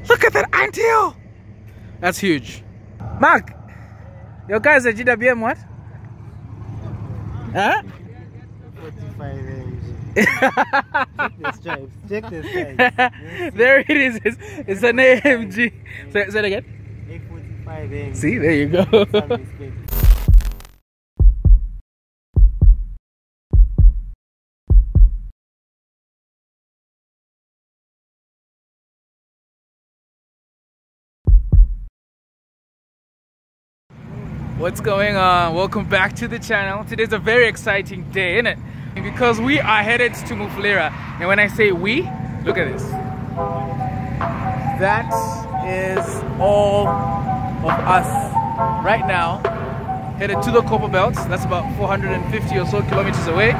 Look at that anthill! That's huge. Mark, your guy's a GWM what? Huh? 45 mg. Check the stripes. Check the stripes. There it is. It's an AMG. Say it again. 45 mg. See, there you go. What's going on? Welcome back to the channel. Today's a very exciting day, isn't it? Because we are headed to Mufulira. And when I say we, look at this. That is all of us right now headed to the Copper Belt. That's about 450 or so kilometers away.